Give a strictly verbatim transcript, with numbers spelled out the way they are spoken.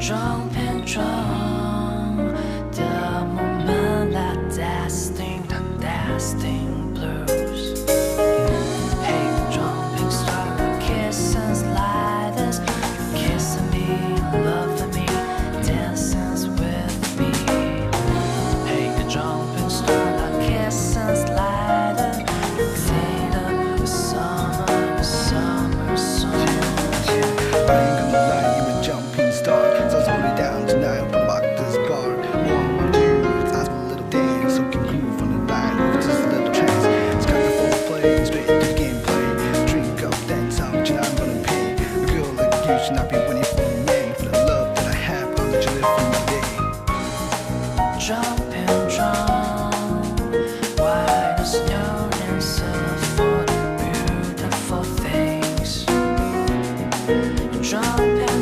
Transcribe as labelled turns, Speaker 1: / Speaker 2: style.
Speaker 1: Jumping drum, the moment that dancing, the dancing blues. Hey, jumping star, kiss and sliders, you kissing me, loving me, dancing with me. Hey, the jumping star, the kiss and sliders, fade up the summer, the summer song.
Speaker 2: I ain't gonna lie, you a jumping star. So slow it down tonight, open up this bar. All I wanna do is ask a little dance, so can groove on the night with just a little trance. It's got the full play, straight to the gameplay. Drink up, dance out, you know I'm gonna pay. A girl like you should not be waiting for a man. For the love that I have, I'll let you live for my day.
Speaker 1: Jumping drum, white as snow and silver, beautiful things. Jumping